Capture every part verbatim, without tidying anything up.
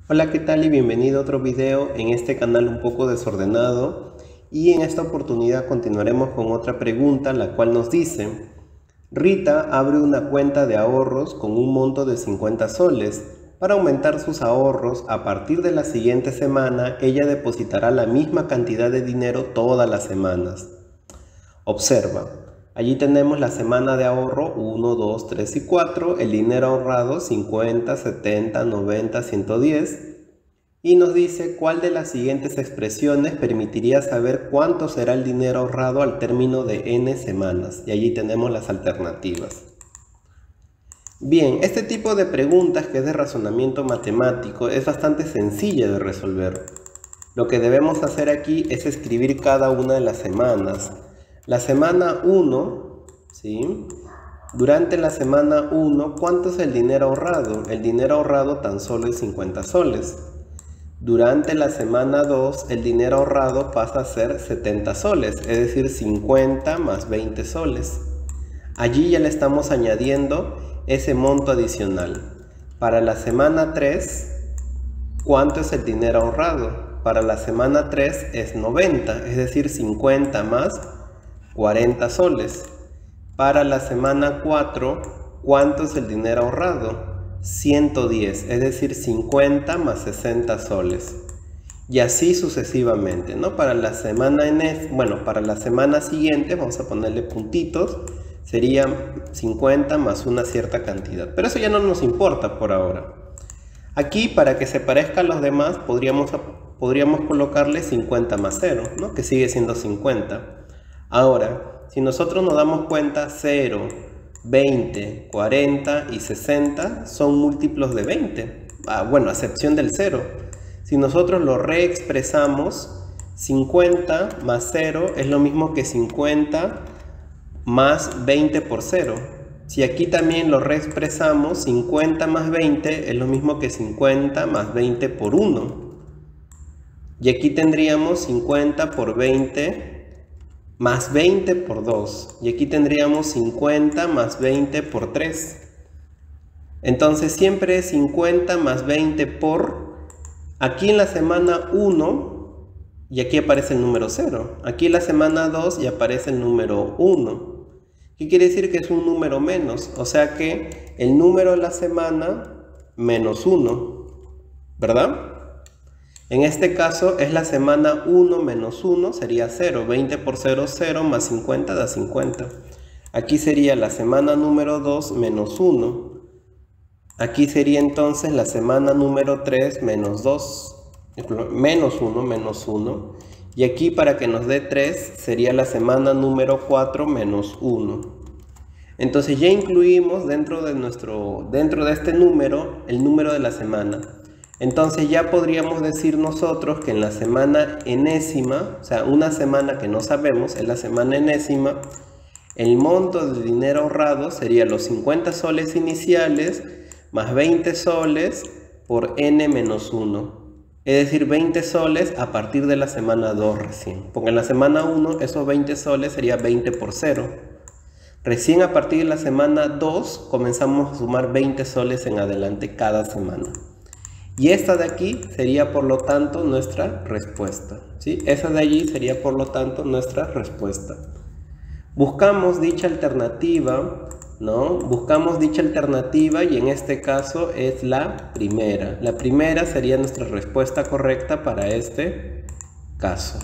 Hola, ¿qué tal? Y bienvenido a otro video en este canal un poco desordenado. Y en esta oportunidad continuaremos con otra pregunta, la cual nos dice: Rita abre una cuenta de ahorros con un monto de cincuenta soles. Para aumentar sus ahorros, a partir de la siguiente semana, ella depositará la misma cantidad de dinero todas las semanas. Observa, allí tenemos la semana de ahorro uno, dos, tres y cuatro, el dinero ahorrado cincuenta, setenta, noventa, ciento diez, y nos dice cuál de las siguientes expresiones permitiría saber cuánto será el dinero ahorrado al término de n semanas, y allí tenemos las alternativas. Bien, este tipo de preguntas, que es de razonamiento matemático, es bastante sencilla de resolver. Lo que debemos hacer aquí es escribir cada una de las semanas. La semana uno, ¿sí? Durante la semana uno, ¿cuánto es el dinero ahorrado? El dinero ahorrado tan solo es cincuenta soles. Durante la semana dos, el dinero ahorrado pasa a ser setenta soles, es decir, cincuenta más veinte soles. Allí ya le estamos añadiendo ese monto adicional. Para la semana tres, ¿cuánto es el dinero ahorrado? Para la semana tres es noventa, es decir, cincuenta más cuarenta soles. Para la semana cuatro, ¿cuánto es el dinero ahorrado? ciento diez, es decir, cincuenta más sesenta soles. Y así sucesivamente, ¿no? Para la semana en es, bueno, para la semana siguiente vamos a ponerle puntitos, sería cincuenta más una cierta cantidad. Pero eso ya no nos importa por ahora. Aquí, para que se parezca a los demás, podríamos, podríamos colocarle cincuenta más cero, ¿no? Que sigue siendo cincuenta. Ahora, si nosotros nos damos cuenta, cero, veinte, cuarenta y sesenta son múltiplos de veinte. Ah, bueno, a excepción del cero. Si nosotros lo reexpresamos, cincuenta más cero es lo mismo que cincuenta más veinte por cero. Si aquí también lo reexpresamos, cincuenta más veinte es lo mismo que cincuenta más veinte por uno. Y aquí tendríamos cincuenta por veinte más veinte por dos. Y aquí tendríamos cincuenta más veinte por tres. Entonces siempre es cincuenta más veinte por... Aquí en la semana uno, y aquí aparece el número cero. Aquí en la semana dos y aparece el número uno. ¿Qué quiere decir? Que es un número menos. O sea que el número de la semana menos uno, ¿verdad? En este caso es la semana uno menos uno, sería cero. veinte por cero, cero, más cincuenta da cincuenta. Aquí sería la semana número dos menos uno. Aquí sería entonces la semana número tres menos dos. Menos uno, menos uno. Y aquí, para que nos dé tres, sería la semana número cuatro menos uno. Entonces ya incluimos dentro de, nuestro, dentro de este número el número de la semana. Entonces ya podríamos decir nosotros que en la semana enésima, o sea, una semana que no sabemos, es la semana enésima, el monto de dinero ahorrado sería los cincuenta soles iniciales más veinte soles por n menos uno. Es decir, veinte soles a partir de la semana dos recién. Porque en la semana uno esos veinte soles sería veinte por cero. Recién a partir de la semana dos comenzamos a sumar veinte soles en adelante cada semana. Y esta de aquí sería, por lo tanto, nuestra respuesta, ¿sí? Esa de allí sería, por lo tanto, nuestra respuesta. Buscamos dicha alternativa, ¿no? Buscamos dicha alternativa y en este caso es la primera. La primera sería nuestra respuesta correcta para este caso.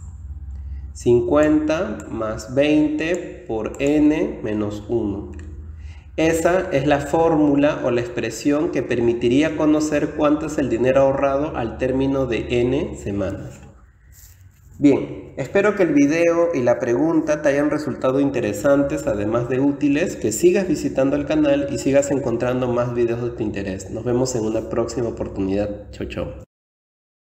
cincuenta más veinte por n menos uno. Esa es la fórmula o la expresión que permitiría conocer cuánto es el dinero ahorrado al término de n semanas. Bien, espero que el video y la pregunta te hayan resultado interesantes, además de útiles, que sigas visitando el canal y sigas encontrando más videos de tu interés. Nos vemos en una próxima oportunidad. Chau, chau.